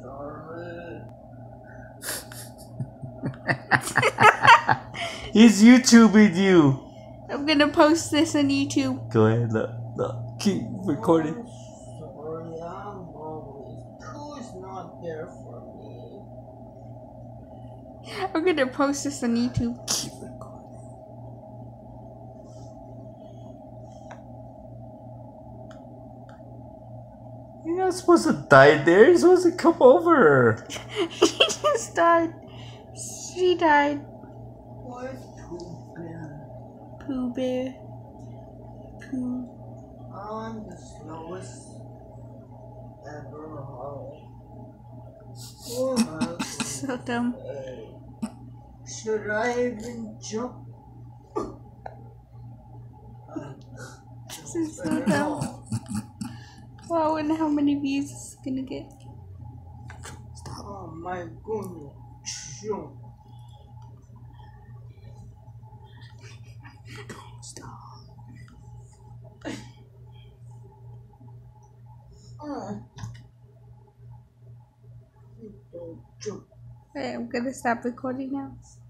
sorry. He's YouTubing you. I'm gonna post this on YouTube. Go ahead, look. Keep recording. I'm sorry, I'm always. Who's not there for me? I'm gonna post this on YouTube. Keep recording. You're not supposed to die there. You're supposed to come over. He just died. She died. Where's Pooh Bear? Pooh Bear. Pooh. I'm the slowest ever home. So dumb. Should I even jump? This is so dumb. Well, I wonder how many views it's gonna get. Oh my goodness. Jump. Stop. Don't jump. Alright, I'm gonna stop recording now.